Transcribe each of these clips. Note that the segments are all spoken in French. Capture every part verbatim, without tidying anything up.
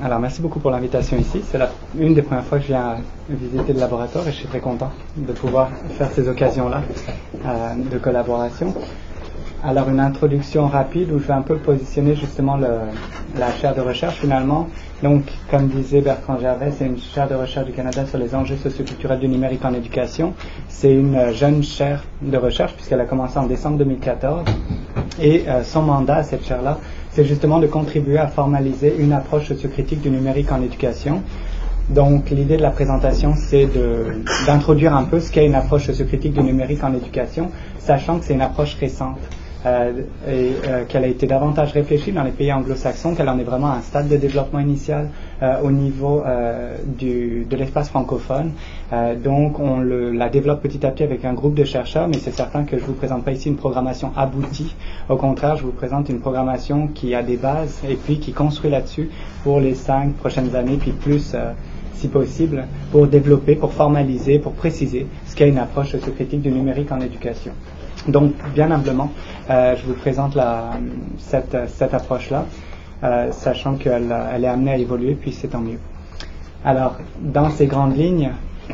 alors, merci beaucoup pour l'invitation ici. C'est la, une des premières fois que je viens visiter le laboratoire et je suis très content de pouvoir faire ces occasions-là euh, de collaboration. Alors, une introduction rapide où je vais un peu positionner justement le, la chaire de recherche finalement. Donc, comme disait Bertrand Gervais, c'est une chaire de recherche du Canada sur les enjeux socioculturels du numérique en éducation. C'est une jeune chaire de recherche puisqu'elle a commencé en décembre deux mille quatorze. Et euh, son mandat à cette chaire-là, c'est justement de contribuer à formaliser une approche sociocritique du numérique en éducation. Donc, l'idée de la présentation, c'est de, d'introduire un peu ce qu'est une approche sociocritique du numérique en éducation, sachant que c'est une approche récente. Euh, et euh, qu'elle a été davantage réfléchie dans les pays anglo-saxons, qu'elle en est vraiment à un stade de développement initial euh, au niveau euh, du, de l'espace francophone. Euh, donc on le, la développe petit à petit avec un groupe de chercheurs, mais c'est certain que je ne vous présente pas ici une programmation aboutie. Au contraire, je vous présente une programmation qui a des bases et puis qui construit là-dessus pour les cinq prochaines années, puis plus euh, si possible, pour développer, pour formaliser, pour préciser ce qu'est une approche sociocritique du numérique en éducation. Donc, bien humblement, euh, je vous présente la, cette, cette approche-là, euh, sachant qu'elle elle est amenée à évoluer, puis c'est tant mieux. Alors, dans ces grandes lignes,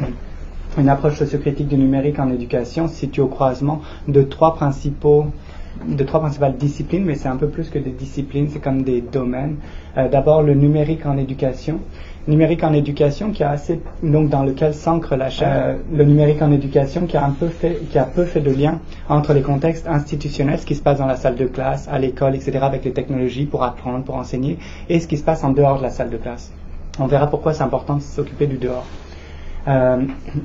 une approche sociocritique du numérique en éducation se situe au croisement de trois principaux de trois principales disciplines, mais c'est un peu plus que des disciplines, c'est comme des domaines. Euh, d'abord, le numérique en éducation. Numérique en éducation qui a assez, donc dans lequel s'ancre la chaire, euh, le numérique en éducation qui a un peu fait, qui a peu fait de lien entre les contextes institutionnels, ce qui se passe dans la salle de classe, à l'école, et cetera, avec les technologies pour apprendre, pour enseigner, et ce qui se passe en dehors de la salle de classe. On verra pourquoi c'est important de s'occuper du dehors. Euh,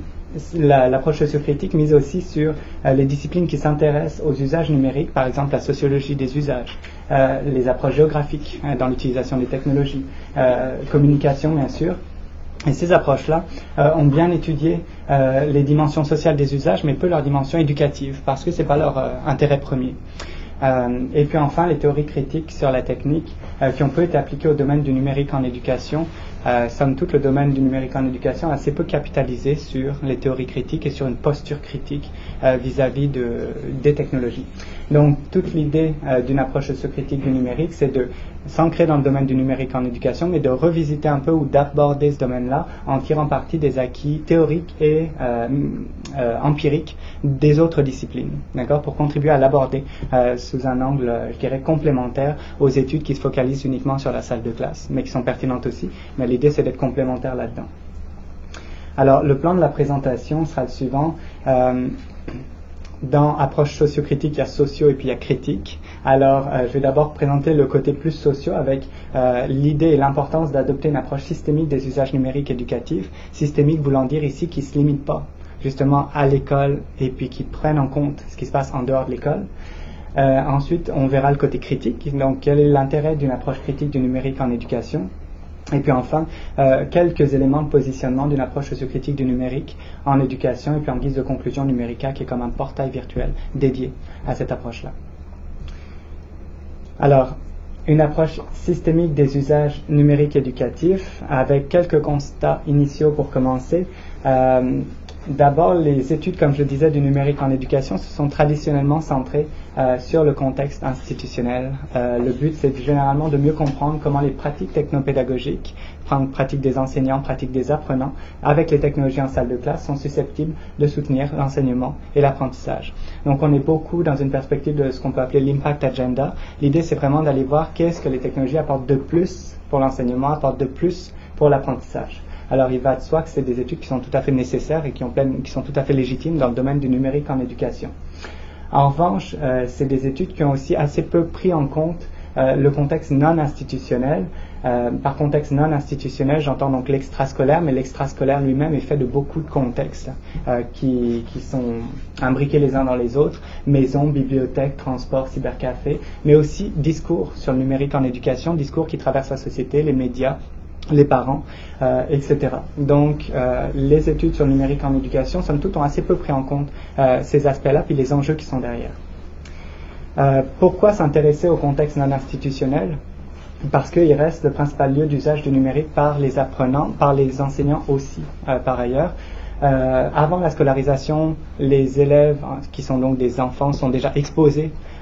La, l'approche sociocritique mise aussi sur euh, les disciplines qui s'intéressent aux usages numériques, par exemple la sociologie des usages, euh, les approches géographiques hein, dans l'utilisation des technologies, euh, communication bien sûr. Et ces approches-là euh, ont bien étudié euh, les dimensions sociales des usages, mais peu leur dimension éducative, parce que c'est pas leur euh, intérêt premier. Euh, et puis enfin, les théories critiques sur la technique euh, qui ont peu été appliquées au domaine du numérique en éducation. Euh, somme toute, le domaine du numérique en éducation a assez peu capitalisé sur les théories critiques et sur une posture critique euh, vis-à-vis de, des technologies. Donc, toute l'idée euh, d'une approche sociocritique du numérique, c'est de s'ancrer dans le domaine du numérique en éducation, mais de revisiter un peu ou d'aborder ce domaine-là en tirant parti des acquis théoriques et euh, euh, empiriques des autres disciplines, d'accord, pour contribuer à l'aborder euh, sous un angle, je dirais, complémentaire aux études qui se focalisent uniquement sur la salle de classe, mais qui sont pertinentes aussi. Mais l'idée, c'est d'être complémentaire là-dedans. Alors, le plan de la présentation sera le suivant. Euh, Dans approche sociocritique, il y a socio et puis il y a critique. Alors, euh, je vais d'abord présenter le côté plus socio avec euh, l'idée et l'importance d'adopter une approche systémique des usages numériques éducatifs. Systémique voulant dire ici qui ne se limite pas justement à l'école et puis qui prennent en compte ce qui se passe en dehors de l'école. Euh, ensuite, on verra le côté critique. Donc, quel est l'intérêt d'une approche critique du numérique en éducation ? Et puis enfin, euh, quelques éléments de positionnement d'une approche sociocritique du numérique en éducation et puis en guise de conclusion, Numérica qui est comme un portail virtuel dédié à cette approche-là. Alors, une approche systémique des usages numériques éducatifs avec quelques constats initiaux pour commencer. Euh, D'abord, les études, comme je le disais, du numérique en éducation se sont traditionnellement centrées euh, sur le contexte institutionnel. Euh, le but, c'est généralement de mieux comprendre comment les pratiques technopédagogiques, pratiques des enseignants, pratiques des apprenants, avec les technologies en salle de classe, sont susceptibles de soutenir l'enseignement et l'apprentissage. Donc, on est beaucoup dans une perspective de ce qu'on peut appeler l'impact agenda. L'idée, c'est vraiment d'aller voir qu'est-ce que les technologies apportent de plus pour l'enseignement, apportent de plus pour l'apprentissage. Alors, il va de soi que c'est des études qui sont tout à fait nécessaires et qui, ont pleine, qui sont tout à fait légitimes dans le domaine du numérique en éducation. En revanche, euh, c'est des études qui ont aussi assez peu pris en compte euh, le contexte non institutionnel. Euh, par contexte non institutionnel, j'entends donc l'extrascolaire, mais l'extrascolaire lui-même est fait de beaucoup de contextes euh, qui, qui sont imbriqués les uns dans les autres, maison, bibliothèque, transport, cybercafé, mais aussi discours sur le numérique en éducation, discours qui traversent la société, les médias, les parents, euh, et cetera. Donc, euh, les études sur le numérique en éducation, somme toute, ont assez peu pris en compte euh, ces aspects-là, puis les enjeux qui sont derrière. Euh, pourquoi s'intéresser au contexte non institutionnel ? Parce qu'il reste le principal lieu d'usage du numérique par les apprenants, par les enseignants aussi, euh, par ailleurs. Euh, avant la scolarisation, les élèves, qui sont donc des enfants, sont déjà exposés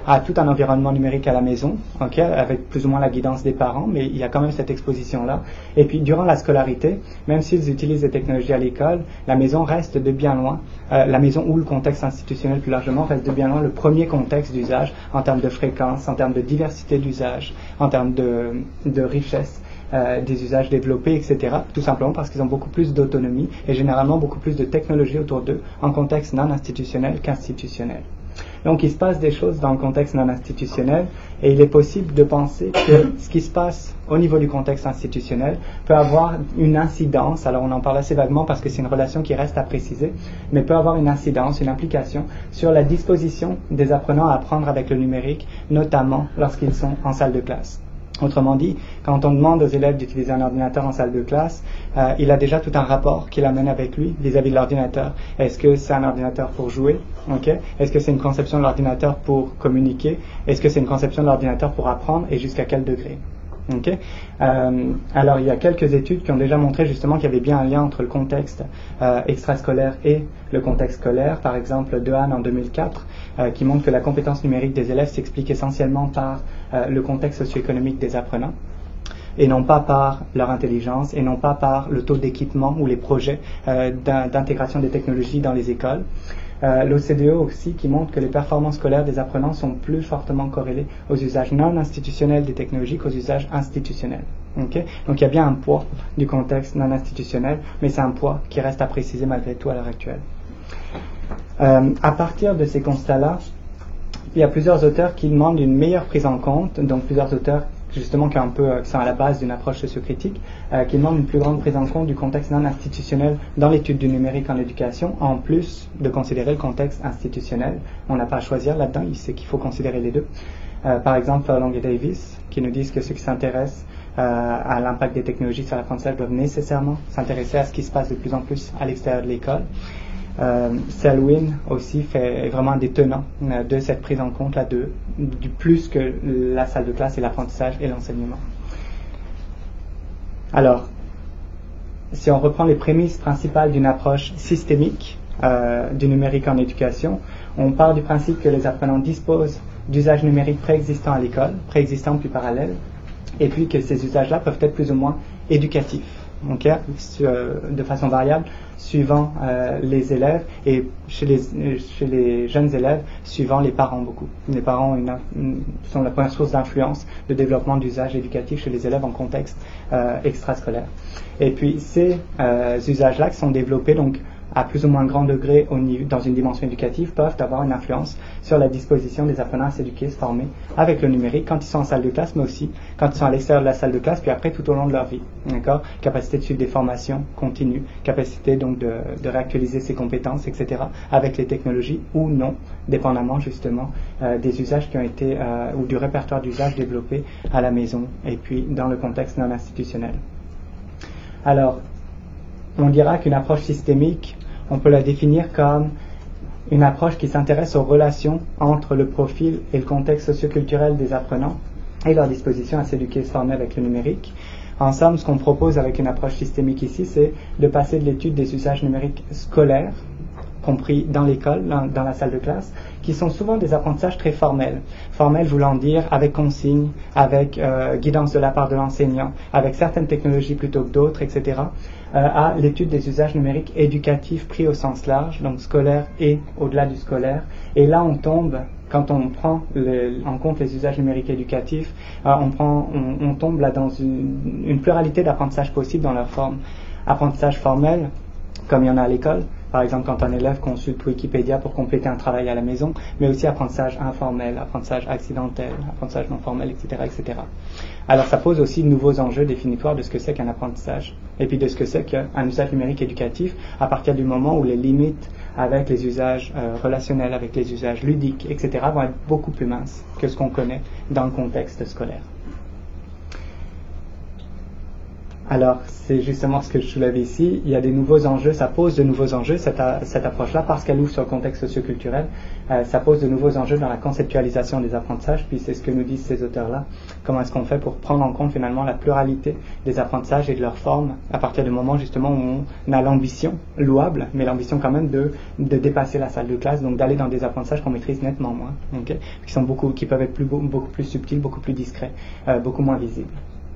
a tout un environnement numérique à la maison, okay, avec plus ou moins la guidance des parents, mais il y a quand même cette exposition-là. Et puis, durant la scolarité, même s'ils utilisent des technologies à l'école, la maison reste de bien loin, euh, la maison ou le contexte institutionnel plus largement reste de bien loin le premier contexte d'usage en termes de fréquence, en termes de diversité d'usage, en termes de, de richesse euh, des usages développés, et cetera. Tout simplement parce qu'ils ont beaucoup plus d'autonomie et généralement beaucoup plus de technologie autour d'eux en contexte non institutionnel qu'institutionnel. Donc il se passe des choses dans le contexte non institutionnel et il est possible de penser que ce qui se passe au niveau du contexte institutionnel peut avoir une incidence, alors on en parle assez vaguement parce que c'est une relation qui reste à préciser, mais peut avoir une incidence, une implication sur la disposition des apprenants à apprendre avec le numérique, notamment lorsqu'ils sont en salle de classe. Autrement dit, quand on demande aux élèves d'utiliser un ordinateur en salle de classe, euh, il a déjà tout un rapport qu'il amène avec lui vis-à-vis de l'ordinateur. Est-ce que c'est un ordinateur pour jouer? Okay. Est-ce que c'est une conception de l'ordinateur pour communiquer? Est-ce que c'est une conception de l'ordinateur pour apprendre et jusqu'à quel degré? Okay. Euh, alors il y a quelques études qui ont déjà montré justement qu'il y avait bien un lien entre le contexte euh, extrascolaire et le contexte scolaire. Par exemple, Dehaene en deux mille quatre euh, qui montre que la compétence numérique des élèves s'explique essentiellement par euh, le contexte socio-économique des apprenants et non pas par leur intelligence et non pas par le taux d'équipement ou les projets euh, d'intégration des technologies dans les écoles. Euh, L'O C D E aussi qui montre que les performances scolaires des apprenants sont plus fortement corrélées aux usages non institutionnels des technologies qu'aux usages institutionnels. Okay? Donc il y a bien un poids du contexte non institutionnel, mais c'est un poids qui reste à préciser malgré tout à l'heure actuelle. Euh, à partir de ces constats-là, il y a plusieurs auteurs qui demandent une meilleure prise en compte, donc plusieurs auteurs justement qui, ont un peu, qui sont à la base d'une approche sociocritique, euh, qui demandent une plus grande prise en compte du contexte non institutionnel dans l'étude du numérique en éducation, en plus de considérer le contexte institutionnel. On n'a pas à choisir là-dedans, il sait qu'il faut considérer les deux. Euh, par exemple, Furlong et Davis, qui nous disent que ceux qui s'intéressent euh, à l'impact des technologies sur l'apprentissage doivent nécessairement s'intéresser à ce qui se passe de plus en plus à l'extérieur de l'école. Euh, Selwyn aussi fait vraiment un des tenants euh, de cette prise en compte là de, du plus que la salle de classe et l'apprentissage et l'enseignement. Alors, si on reprend les prémices principales d'une approche systémique euh, du numérique en éducation, on part du principe que les apprenants disposent d'usages numériques préexistants à l'école, préexistants puis parallèles, et puis que ces usages-là peuvent être plus ou moins éducatifs. Okay, de façon variable, suivant euh, les élèves et chez les, chez les jeunes élèves, suivant les parents beaucoup. Les parents une, une, sont la première source d'influence de développement d'usages éducatifs chez les élèves en contexte euh, extrascolaire. Et puis ces euh, usages-là qui sont développés donc à plus ou moins grand degré au niveau, dans une dimension éducative, peuvent avoir une influence sur la disposition des apprenants à s'éduquer, se former avec le numérique quand ils sont en salle de classe, mais aussi quand ils sont à l'extérieur de la salle de classe, puis après tout au long de leur vie. D'accord ? Capacité de suivre des formations continues, capacité donc de, de réactualiser ses compétences, et cetera, avec les technologies ou non, dépendamment justement euh, des usages qui ont été, euh, ou du répertoire d'usages développé à la maison et puis dans le contexte non institutionnel. Alors, on dira qu'une approche systémique, on peut la définir comme une approche qui s'intéresse aux relations entre le profil et le contexte socioculturel des apprenants et leur disposition à s'éduquer et se former avec le numérique. En somme, ce qu'on propose avec une approche systémique ici, c'est de passer de l'étude des usages numériques scolaires, compris dans l'école, dans, dans la salle de classe, qui sont souvent des apprentissages très formels. Formels voulant dire avec consigne, avec euh, guidance de la part de l'enseignant, avec certaines technologies plutôt que d'autres, et cetera, euh, à l'étude des usages numériques éducatifs pris au sens large, donc scolaire et au-delà du scolaire. Et là, on tombe, quand on prend le, en compte les usages numériques éducatifs, euh, on, prend, on, on tombe là dans une, une pluralité d'apprentissages possibles dans leur forme. Apprentissage formel, comme il y en a à l'école, par exemple quand un élève consulte Wikipédia pour compléter un travail à la maison, mais aussi apprentissage informel, apprentissage accidentel, apprentissage non formel, et cetera, et cetera. Alors ça pose aussi de nouveaux enjeux définitoires de ce que c'est qu'un apprentissage, et puis de ce que c'est qu'un usage numérique éducatif à partir du moment où les limites avec les usages euh, relationnels, avec les usages ludiques, et cetera vont être beaucoup plus minces que ce qu'on connaît dans le contexte scolaire. Alors, c'est justement ce que je soulève ici. Il y a des nouveaux enjeux, ça pose de nouveaux enjeux, cette, cette approche-là, parce qu'elle ouvre sur le contexte socioculturel, euh, ça pose de nouveaux enjeux dans la conceptualisation des apprentissages, puis c'est ce que nous disent ces auteurs-là. Comment est-ce qu'on fait pour prendre en compte finalement la pluralité des apprentissages et de leurs formes, à partir du moment justement où on a l'ambition, louable, mais l'ambition quand même de, de dépasser la salle de classe, donc d'aller dans des apprentissages qu'on maîtrise nettement moins, okay, qui, sont beaucoup, qui peuvent être plus, beaucoup plus subtils, beaucoup plus discrets, euh, beaucoup moins visibles.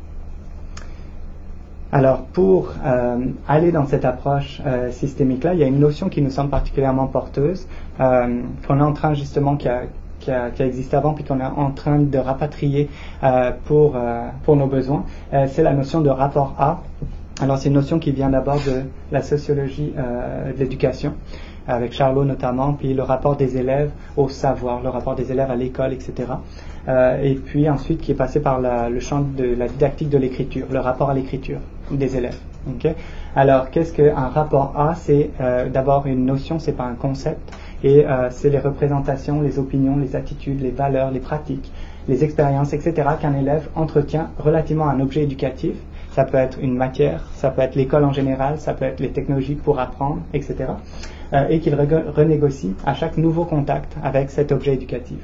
Alors, pour euh, aller dans cette approche euh, systémique-là, il y a une notion qui nous semble particulièrement porteuse, euh, qu'on est en train justement, qui a, qui a, qui a existé avant, puis qu'on est en train de rapatrier euh, pour, euh, pour nos besoins. Euh, c'est la notion de rapport A. Alors, c'est une notion qui vient d'abord de la sociologie euh, de l'éducation, avec Charlot notamment, puis le rapport des élèves au savoir, le rapport des élèves à l'école, et cetera. Euh, et puis ensuite qui est passé par la, le champ de la didactique de l'écriture, le rapport à l'écriture des élèves. Okay? Alors, qu'est-ce qu'un rapport A? C'est euh, d'abord une notion, c'est pas un concept, et euh, c'est les représentations, les opinions, les attitudes, les valeurs, les pratiques, les expériences, et cetera qu'un élève entretient relativement à un objet éducatif. Ça peut être une matière, ça peut être l'école en général, ça peut être les technologies pour apprendre, et cetera. Euh, et qu'il re- renégocie à chaque nouveau contact avec cet objet éducatif.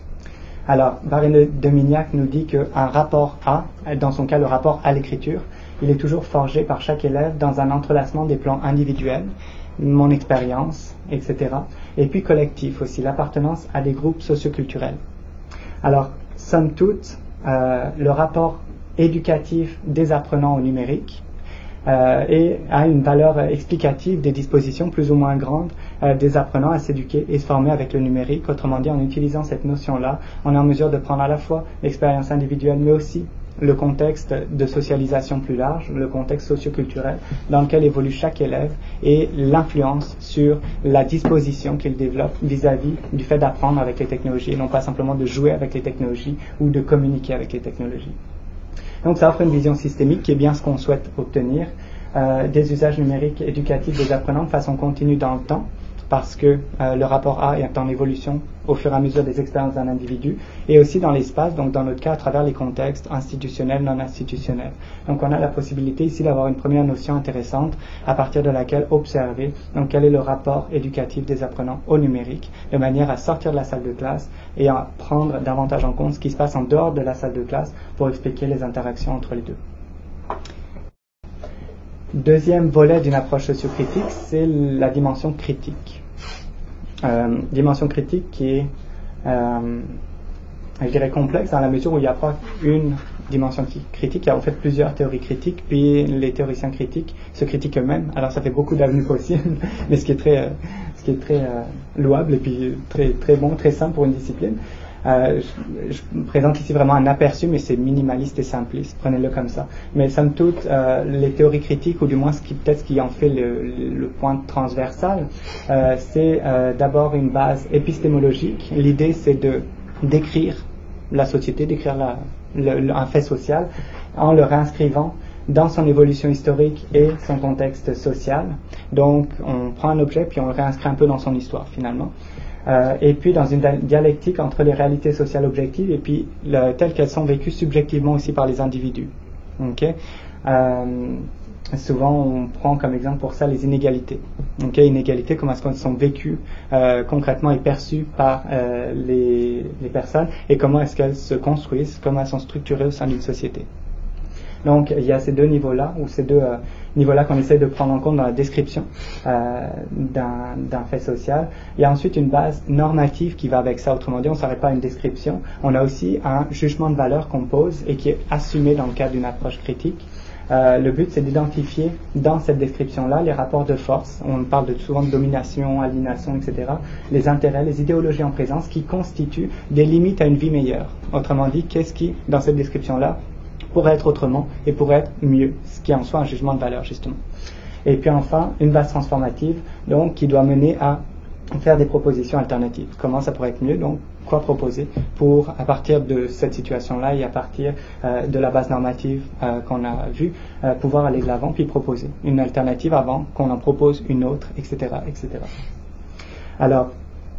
Alors, Barré de Mignac nous dit qu'un rapport A, dans son cas le rapport à l'écriture, il est toujours forgé par chaque élève dans un entrelacement des plans individuels, mon expérience, et cetera. Et puis collectif aussi, l'appartenance à des groupes socioculturels. Alors, somme toute, euh, le rapport éducatif des apprenants au numérique euh, et a une valeur explicative des dispositions plus ou moins grandes euh, des apprenants à s'éduquer et se former avec le numérique. Autrement dit, en utilisant cette notion-là, on est en mesure de prendre à la fois l'expérience individuelle, mais aussi le contexte de socialisation plus large, le contexte socioculturel dans lequel évolue chaque élève et l'influence sur la disposition qu'il développe vis-à-vis du fait d'apprendre avec les technologies et non pas simplement de jouer avec les technologies ou de communiquer avec les technologies. Donc ça offre une vision systémique qui est bien ce qu'on souhaite obtenir, euh, des usages numériques éducatifs des apprenants de façon continue dans le temps, parce que euh, le rapport A est en évolution au fur et à mesure des expériences d'un individu, et aussi dans l'espace, donc dans notre cas à travers les contextes institutionnels, non institutionnels. Donc on a la possibilité ici d'avoir une première notion intéressante à partir de laquelle observer donc quel est le rapport éducatif des apprenants au numérique, de manière à sortir de la salle de classe et à prendre davantage en compte ce qui se passe en dehors de la salle de classe pour expliquer les interactions entre les deux. Deuxième volet d'une approche sociocritique, c'est la dimension critique. Euh, dimension critique qui est, euh, je dirais, complexe dans la mesure où il n'y a pas une dimension critique, il y a en fait plusieurs théories critiques, puis les théoriciens critiques se critiquent eux-mêmes. Alors ça fait beaucoup d'avenues possibles, mais ce qui est très, euh, ce qui est très euh, louable et puis très, très bon, très simple pour une discipline. Euh, je, je présente ici vraiment un aperçu, mais c'est minimaliste et simpliste, prenez-le comme ça. Mais somme toute, euh, les théories critiques, ou du moins ce qui peut-être ce qui en fait le, le, le point transversal, euh, c'est euh, d'abord une base épistémologique. L'idée, c'est de décrire la société, décrire la, le, le, un fait social, en le réinscrivant dans son évolution historique et son contexte social. Donc, on prend un objet, puis on le réinscrit un peu dans son histoire, finalement. Euh, et puis dans une dialectique entre les réalités sociales objectives et puis le, telles qu'elles sont vécues subjectivement aussi par les individus. Okay? Euh, souvent on prend comme exemple pour ça les inégalités. Okay? Inégalités, comment est-ce qu'elles sont vécues euh, concrètement et perçues par euh, les, les personnes et comment est-ce qu'elles se construisent, comment elles sont structurées au sein d'une société. Donc il y a ces deux niveaux-là, ou ces deux euh, niveaux-là qu'on essaie de prendre en compte dans la description euh, d'un, d'un fait social. Il y a ensuite une base normative qui va avec ça, autrement dit, on ne s'arrête pas à une description. On a aussi un jugement de valeur qu'on pose et qui est assumé dans le cadre d'une approche critique. Euh, le but, c'est d'identifier dans cette description-là les rapports de force. On parle de, souvent de domination, aliénation, et cetera. Les intérêts, les idéologies en présence qui constituent des limites à une vie meilleure. Autrement dit, qu'est-ce qui, dans cette description-là, pourrait être autrement et pourrait être mieux, ce qui est en soi un jugement de valeur justement. Et puis enfin, une base transformative donc qui doit mener à faire des propositions alternatives. Comment ça pourrait être mieux, donc quoi proposer pour, à partir de cette situation-là et à partir euh, de la base normative euh, qu'on a vue, euh, pouvoir aller de l'avant puis proposer une alternative avant qu'on en propose une autre, et cetera, et cetera. Alors,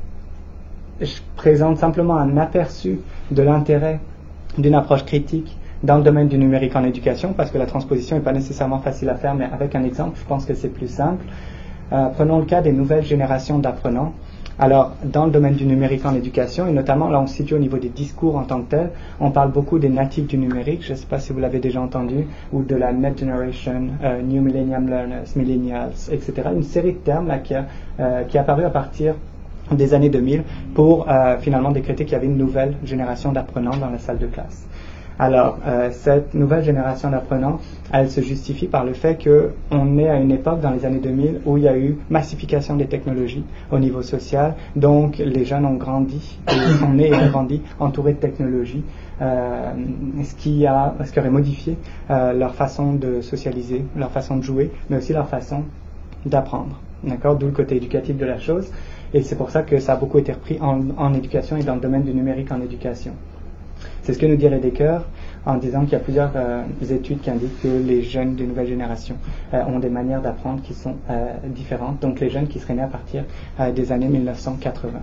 je présente simplement un aperçu de l'intérêt d'une approche critique dans le domaine du numérique en éducation, parce que la transposition n'est pas nécessairement facile à faire, mais avec un exemple, je pense que c'est plus simple. Euh, prenons le cas des nouvelles générations d'apprenants. Alors, dans le domaine du numérique en éducation, et notamment là on se situe au niveau des discours en tant que tel, on parle beaucoup des natifs du numérique, je ne sais pas si vous l'avez déjà entendu, ou de la Net Generation, euh, New Millennium Learners, Millennials, et cetera. Une série de termes là, qui, a, euh, qui est apparue à partir des années deux mille pour euh, finalement décréter qu'il y avait une nouvelle génération d'apprenants dans la salle de classe. Alors, euh, cette nouvelle génération d'apprenants, elle se justifie par le fait qu'on est à une époque dans les années deux mille où il y a eu massification des technologies au niveau social. Donc, les jeunes ont grandi, ils sont nés et ont grandi entourés de technologies, euh, ce qui a, ce qui aurait modifié euh, leur façon de socialiser, leur façon de jouer, mais aussi leur façon d'apprendre. D'accord ? D'où le côté éducatif de la chose. Et c'est pour ça que ça a beaucoup été repris en, en éducation et dans le domaine du numérique en éducation. C'est ce que nous dit Redeker en disant qu'il y a plusieurs euh, études qui indiquent que les jeunes de nouvelle génération euh, ont des manières d'apprendre qui sont euh, différentes, donc les jeunes qui seraient nés à partir euh, des années mille neuf cent quatre-vingts.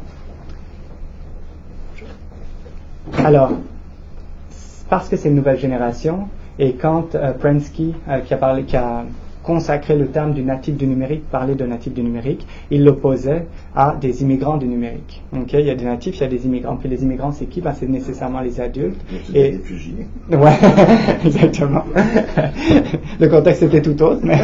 Alors, parce que c'est une nouvelle génération, et quand euh, Prensky, euh, qui a parlé, qui a consacré le terme du natif du numérique, parlait de natif du numérique, il l'opposait à des immigrants du numérique. Okay? Il y a des natifs, il y a des immigrants. Puis les immigrants, c'est qui? Ben, c'est nécessairement les adultes. Et des réfugiés. Ouais, exactement. Le contexte était tout autre, mais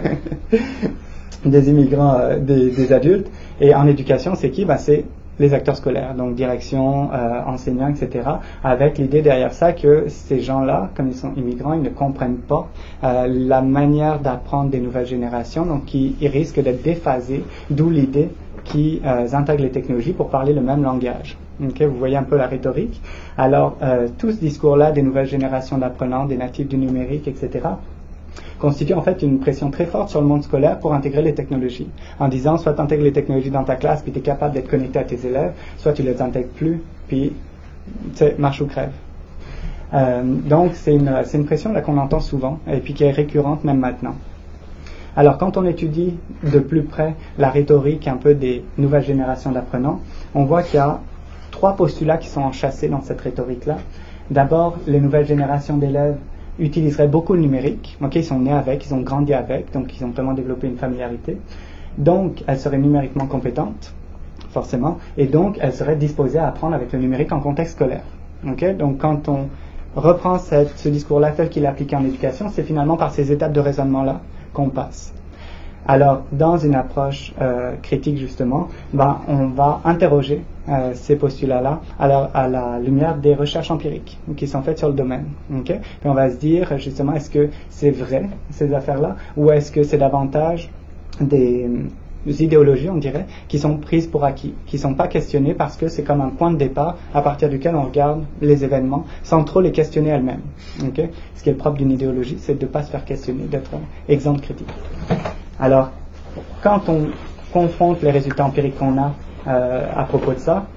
des immigrants, euh, des, des adultes. Et en éducation, c'est qui? Ben, c'est les acteurs scolaires, donc direction, euh, enseignants, et cetera, avec l'idée derrière ça que ces gens-là, comme ils sont immigrants, ils ne comprennent pas euh, la manière d'apprendre des nouvelles générations, donc ils, ils risquent d'être déphasés, d'où l'idée qu'ils euh, intègrent les technologies pour parler le même langage. Okay, vous voyez un peu la rhétorique. Alors, euh, tout ce discours-là des nouvelles générations d'apprenants, des natifs du numérique, et cetera, constitue en fait une pression très forte sur le monde scolaire pour intégrer les technologies. En disant, soit tu intègres les technologies dans ta classe, puis tu es capable d'être connecté à tes élèves, soit tu les intègres plus, puis tu sais, marche ou crève. Euh, donc, c'est une, c'est une pression là qu'on entend souvent, et puis qui est récurrente même maintenant. Alors, quand on étudie de plus près la rhétorique un peu des nouvelles générations d'apprenants, on voit qu'il y a trois postulats qui sont enchâssés dans cette rhétorique-là. D'abord, les nouvelles générations d'élèves utiliseraient beaucoup le numérique. Ok, ils sont nés avec, ils ont grandi avec, donc ils ont vraiment développé une familiarité. Donc, elles seraient numériquement compétentes, forcément, et donc elles seraient disposées à apprendre avec le numérique en contexte scolaire. Ok, donc quand on reprend cette, ce discours-là tel qu'il est appliqué en éducation, c'est finalement par ces étapes de raisonnement-là qu'on passe. Alors, dans une approche euh, critique, justement, ben, on va interroger euh, ces postulats-là à la, à la lumière des recherches empiriques qui sont faites sur le domaine. Okay? Puis on va se dire, justement, est-ce que c'est vrai, ces affaires-là, ou est-ce que c'est davantage des, des idéologies, on dirait, qui sont prises pour acquis, qui ne sont pas questionnées parce que c'est comme un point de départ à partir duquel on regarde les événements sans trop les questionner elles-mêmes. Okay? Ce qui est le propre d'une idéologie, c'est de ne pas se faire questionner, d'être exemple critique. Alors, quand on confronte les résultats empiriques qu'on a euh, à propos de ça,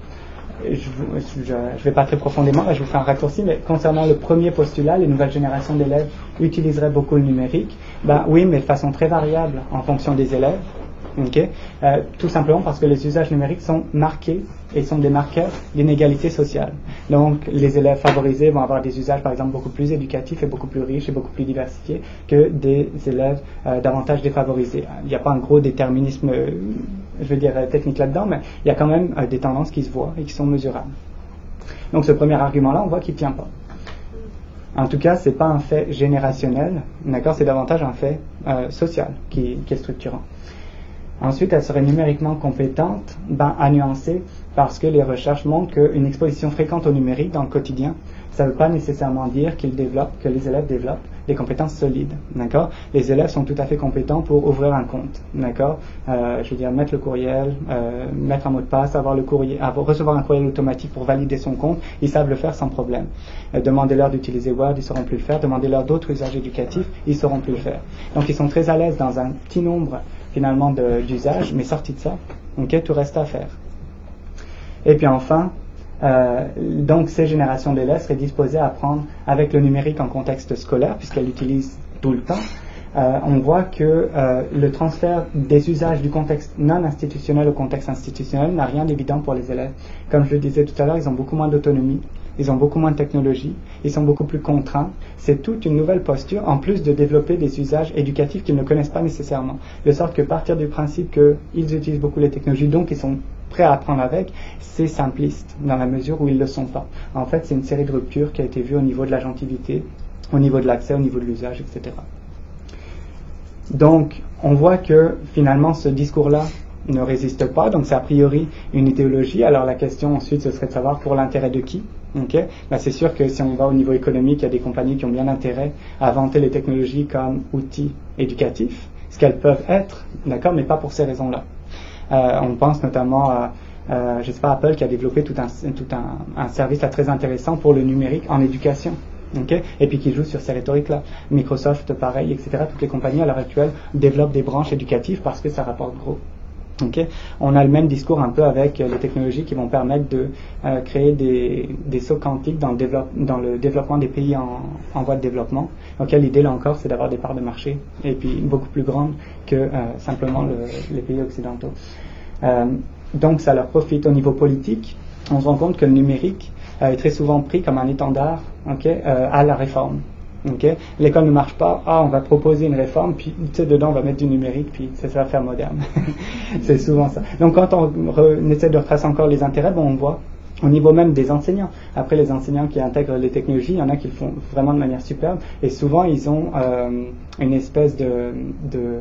je ne vais pas très profondément, je vous fais un raccourci, mais concernant le premier postulat, les nouvelles générations d'élèves utiliseraient beaucoup le numérique, ben oui, mais de façon très variable en fonction des élèves. Okay? Euh, tout simplement parce que les usages numériques sont marqués et sont des marqueurs d'inégalité sociale. Donc, les élèves favorisés vont avoir des usages, par exemple, beaucoup plus éducatifs et beaucoup plus riches et beaucoup plus diversifiés que des élèves euh, davantage défavorisés. Il n'y a pas un gros déterminisme, euh, je veux dire, technique là-dedans, mais il y a quand même euh, des tendances qui se voient et qui sont mesurables. Donc, ce premier argument-là, on voit qu'il ne tient pas. En tout cas, ce n'est pas un fait générationnel, d'accord, c'est davantage un fait euh, social qui, qui est structurant. Ensuite, elle serait numériquement compétente, ben, à nuancer, parce que les recherches montrent qu'une exposition fréquente au numérique dans le quotidien, ça ne veut pas nécessairement dire qu'ils développent, que les élèves développent des compétences solides, d'accord? Les élèves sont tout à fait compétents pour ouvrir un compte, d'accord? Euh, je veux dire, mettre le courriel, euh, mettre un mot de passe, avoir le courrier, avoir, recevoir un courriel automatique pour valider son compte, ils savent le faire sans problème. Euh, demandez-leur d'utiliser Word, ils sauront plus le faire. Demandez-leur d'autres usages éducatifs, ils sauront plus le faire. Donc, ils sont très à l'aise dans un petit nombre, finalement, de, d'usages, mais sorti de ça, ok, tout reste à faire. Et puis enfin, Euh, donc ces générations d'élèves seraient disposées à apprendre avec le numérique en contexte scolaire, puisqu'elles l'utilisent tout le temps. Euh, on voit que euh, le transfert des usages du contexte non institutionnel au contexte institutionnel n'a rien d'évident pour les élèves. Comme je le disais tout à l'heure, ils ont beaucoup moins d'autonomie ils ont beaucoup moins de technologie, ils sont beaucoup plus contraints. C'est toute une nouvelle posture, en plus de développer des usages éducatifs qu'ils ne connaissent pas nécessairement. De sorte que partir du principe qu'ils utilisent beaucoup les technologies, donc ils sont prêts à apprendre avec, c'est simpliste, dans la mesure où ils ne le sont pas. En fait, c'est une série de ruptures qui a été vue au niveau de l'agentivité, au niveau de l'accès, au niveau de l'usage, et cetera. Donc, on voit que finalement, ce discours-là ne résiste pas, donc c'est a priori une idéologie. Alors la question ensuite, ce serait de savoir pour l'intérêt de qui. Okay? Ben, c'est sûr que si on va au niveau économique, il y a des compagnies qui ont bien intérêt à inventer les technologies comme outils éducatifs, ce qu'elles peuvent être, d'accord, mais pas pour ces raisons-là. Euh, on pense notamment à, euh, je sais pas, Apple qui a développé tout un, tout un, un service là, très intéressant pour le numérique en éducation. Okay? Et puis qui joue sur ces rhétoriques-là. Microsoft, pareil, et cetera. Toutes les compagnies à l'heure actuelle développent des branches éducatives parce que ça rapporte gros. Okay? On a le même discours un peu avec les technologies qui vont permettre de euh, créer des, des sauts quantiques dans le, développe, dans le développement des pays en, en voie de développement. Donc l'idée là encore, c'est d'avoir des parts de marché et puis beaucoup plus grandes que euh, simplement le, les pays occidentaux. Euh, donc ça leur profite. Au niveau politique, on se rend compte que le numérique euh, est très souvent pris comme un étendard okay, euh, à la réforme. Okay. L'école ne marche pas, ah on va proposer une réforme, puis tu sais dedans on va mettre du numérique, puis ça, ça va faire moderne. C'est souvent ça. Donc quand on, re, on essaie de retracer encore les intérêts, bon on voit au niveau même des enseignants. Après les enseignants qui intègrent les technologies, il y en a qui le font vraiment de manière superbe, et souvent ils ont euh, une espèce de, de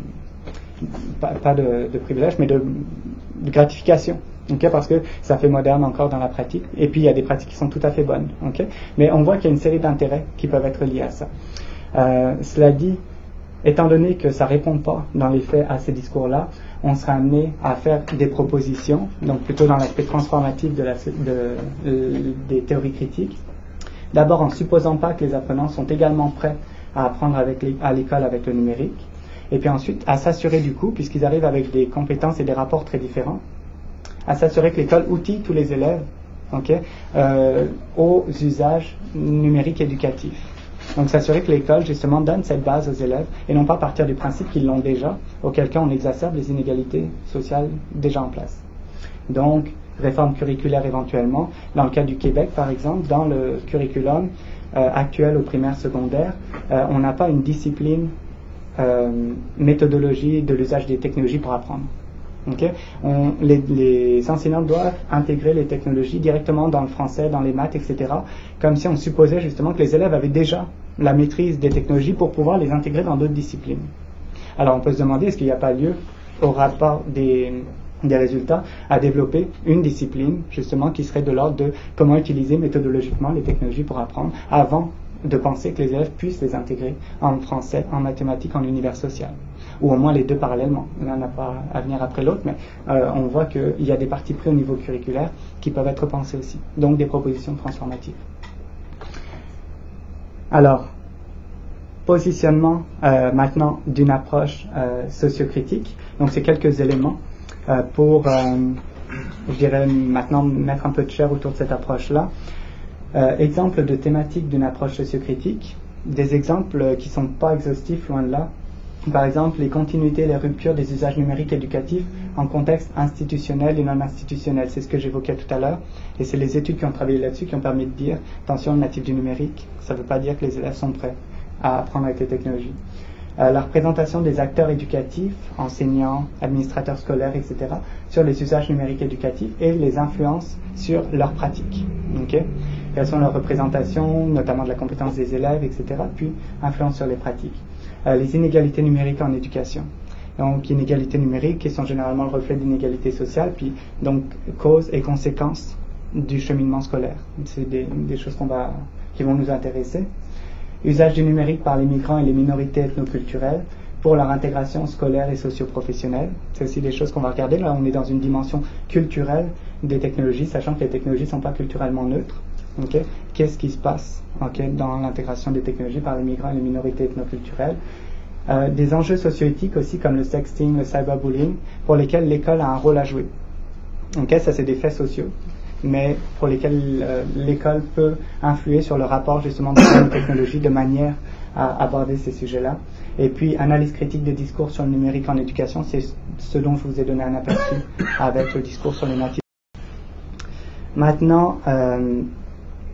pas, pas de, de privilège, mais de, de gratification. Okay, parce que ça fait moderne encore dans la pratique, et puis il y a des pratiques qui sont tout à fait bonnes. Okay, mais on voit qu'il y a une série d'intérêts qui peuvent être liés à ça. Euh, cela dit, étant donné que ça ne répond pas dans les faits à ces discours-là, on sera amené à faire des propositions, donc plutôt dans l'aspect transformatif de la, de, de, des théories critiques. D'abord en supposant pas que les apprenants sont également prêts à apprendre avec les, à l'école avec le numérique, et puis ensuite à s'assurer du coup, puisqu'ils arrivent avec des compétences et des rapports très différents, à s'assurer que l'école outille tous les élèves okay, euh, aux usages numériques éducatifs. Donc s'assurer que l'école justement donne cette base aux élèves et non pas partir du principe qu'ils l'ont déjà, auquel cas on exacerbe les inégalités sociales déjà en place. Donc réforme curriculaire éventuellement. Dans le cas du Québec par exemple, dans le curriculum euh, actuel au primaire secondaire, euh, on n'a pas une discipline euh, méthodologie de l'usage des technologies pour apprendre. Okay. On, les, les enseignants doivent intégrer les technologies directement dans le français, dans les maths, et cetera, comme si on supposait justement que les élèves avaient déjà la maîtrise des technologies pour pouvoir les intégrer dans d'autres disciplines. Alors on peut se demander, est-ce qu'il n'y a pas lieu, au rapport des, des résultats, à développer une discipline justement qui serait de l'ordre de comment utiliser méthodologiquement les technologies pour apprendre, avant de penser que les élèves puissent les intégrer en français, en mathématiques, en univers social. Ou au moins les deux parallèlement. L'un n'a pas à venir après l'autre, mais euh, on voit qu'il y a des parties pris au niveau curriculaire qui peuvent être pensées aussi. Donc des propositions transformatives. Alors, positionnement euh, maintenant d'une approche euh, sociocritique. Donc c'est quelques éléments euh, pour, euh, je dirais maintenant mettre un peu de chair autour de cette approche-là. Euh, exemple de thématique d'une approche sociocritique. Des exemples qui ne sont pas exhaustifs, loin de là. Par exemple, les continuités et les ruptures des usages numériques éducatifs en contexte institutionnel et non institutionnel. C'est ce que j'évoquais tout à l'heure. Et c'est les études qui ont travaillé là-dessus qui ont permis de dire, attention, le natif du numérique, ça ne veut pas dire que les élèves sont prêts à apprendre avec les technologies. Euh, la représentation des acteurs éducatifs, enseignants, administrateurs scolaires, et cetera, sur les usages numériques éducatifs et les influences sur leurs pratiques. Okay? Quelles sont leurs représentations, notamment de la compétence des élèves, et cetera, puis influence sur les pratiques. Euh, les inégalités numériques en éducation. Donc, inégalités numériques qui sont généralement le reflet d'inégalités sociales, puis donc causes et conséquences du cheminement scolaire. C'est des, des choses qu'on va, qui vont nous intéresser. Usage du numérique par les migrants et les minorités ethnoculturelles pour leur intégration scolaire et socio-professionnelle. C'est aussi des choses qu'on va regarder. Là, on est dans une dimension culturelle des technologies, sachant que les technologies ne sont pas culturellement neutres. Okay. Qu'est-ce qui se passe okay, dans l'intégration des technologies par les migrants et les minorités ethnoculturelles? Euh, des enjeux socio-éthiques aussi comme le sexting, le cyberbullying, pour lesquels l'école a un rôle à jouer. Okay, ça c'est des faits sociaux, mais pour lesquels euh, l'école peut influer sur le rapport justement de la technologie de manière à aborder ces sujets-là. Et puis analyse critique des discours sur le numérique en éducation, c'est ce dont je vous ai donné un aperçu avec le discours sur les natifs. Maintenant, euh,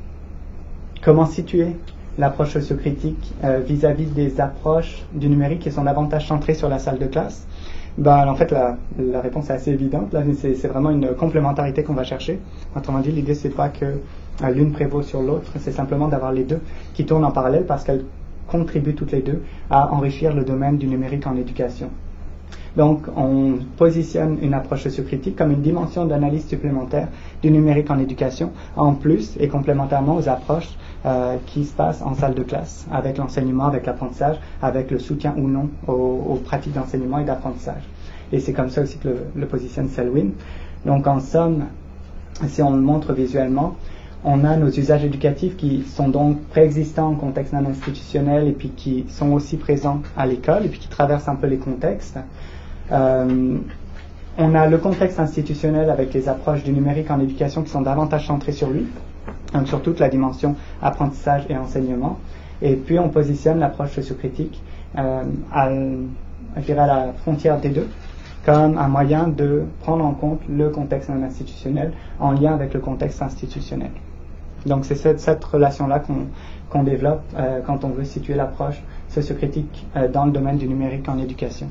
comment situer l'approche sociocritique euh, vis-à-vis des approches du numérique qui sont davantage centrées sur la salle de classe? Ben, en fait, la, la réponse est assez évidente. Là, c'est, c'est vraiment une complémentarité qu'on va chercher. Autrement dit, l'idée, c'est pas que euh, l'une prévaut sur l'autre, c'est simplement d'avoir les deux qui tournent en parallèle parce qu'elles contribuent toutes les deux à enrichir le domaine du numérique en éducation. Donc, on positionne une approche sociocritique comme une dimension d'analyse supplémentaire du numérique en éducation, en plus et complémentairement aux approches euh, qui se passent en salle de classe, avec l'enseignement, avec l'apprentissage, avec le soutien ou non aux, aux pratiques d'enseignement et d'apprentissage. Et c'est comme ça aussi que le, le positionne Selwyn. Donc, en somme, si on le montre visuellement, on a nos usages éducatifs qui sont donc préexistants en contexte non institutionnel et puis qui sont aussi présents à l'école et puis qui traversent un peu les contextes. Euh, on a le contexte institutionnel avec les approches du numérique en éducation qui sont davantage centrées sur lui, donc sur toute la dimension apprentissage et enseignement. Et puis on positionne l'approche sociocritique euh, à, je dirais à la frontière des deux, comme un moyen de prendre en compte le contexte non institutionnel en lien avec le contexte institutionnel. Donc c'est cette, cette relation-là qu'on, qu'on développe euh, quand on veut situer l'approche sociocritique euh, dans le domaine du numérique en éducation.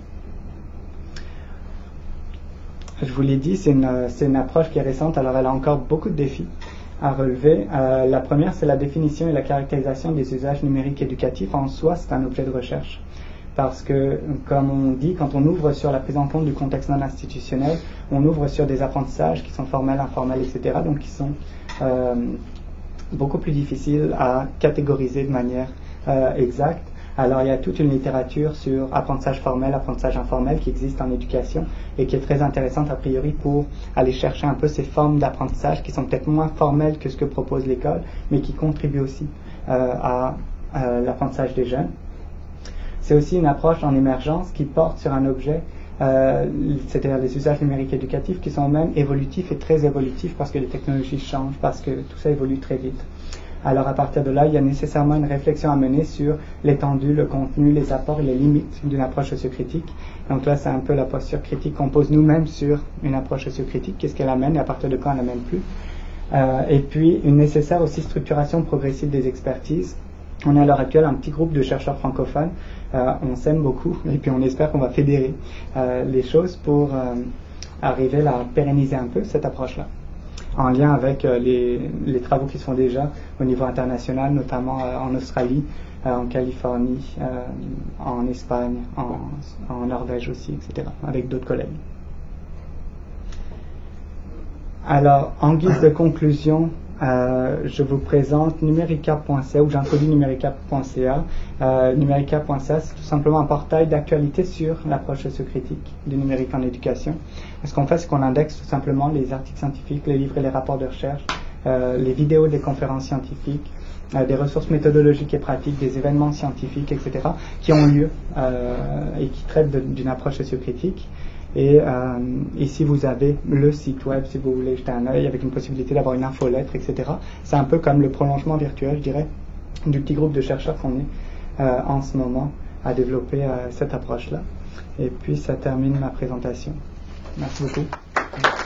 Je vous l'ai dit, c'est une, c'est une approche qui est récente, alors elle a encore beaucoup de défis à relever. Euh, la première, c'est la définition et la caractérisation des usages numériques éducatifs. En soi, c'est un objet de recherche. Parce que, comme on dit, quand on ouvre sur la prise en compte du contexte non institutionnel, on ouvre sur des apprentissages qui sont formels, informels, et cetera, donc qui sont euh, beaucoup plus difficiles à catégoriser de manière euh, exacte. Alors il y a toute une littérature sur apprentissage formel, apprentissage informel qui existe en éducation et qui est très intéressante a priori pour aller chercher un peu ces formes d'apprentissage qui sont peut-être moins formelles que ce que propose l'école, mais qui contribuent aussi euh, à, à l'apprentissage des jeunes. C'est aussi une approche en émergence qui porte sur un objet, euh, c'est-à-dire les usages numériques éducatifs qui sont même évolutifs et très évolutifs parce que les technologies changent, parce que tout ça évolue très vite. Alors à partir de là, il y a nécessairement une réflexion à mener sur l'étendue, le contenu, les apports et les limites d'une approche sociocritique. Donc là, c'est un peu la posture critique qu'on pose nous-mêmes sur une approche sociocritique, qu'est-ce qu'elle amène et à partir de quand elle n'amène plus. Euh, et puis, une nécessaire aussi structuration progressive des expertises. On est à l'heure actuelle un petit groupe de chercheurs francophones, euh, on s'aime beaucoup et puis on espère qu'on va fédérer euh, les choses pour euh, arriver à pérenniser un peu cette approche-là, en lien avec euh, les, les travaux qui se font déjà au niveau international, notamment euh, en Australie, euh, en Californie, euh, en Espagne, en, en Norvège aussi, et cetera, avec d'autres collègues. Alors, en guise de conclusion, euh, je vous présente numerica point c a, ou j'introduis numerica point c a. Euh, numerica point c a, c'est tout simplement un portail d'actualité sur l'approche sociocritique du numérique en éducation. Ce qu'on fait, c'est qu'on indexe tout simplement les articles scientifiques, les livres et les rapports de recherche, euh, les vidéos des conférences scientifiques, euh, des ressources méthodologiques et pratiques, des événements scientifiques, et cetera, qui ont lieu euh, et qui traitent de, d'une approche sociocritique. Et euh, ici, vous avez le site web, si vous voulez jeter un œil, avec une possibilité d'avoir une infolettre, et cetera. C'est un peu comme le prolongement virtuel, je dirais, du petit groupe de chercheurs qu'on est euh, en ce moment à développer euh, cette approche-là. Et puis, ça termine ma présentation. Merci beaucoup.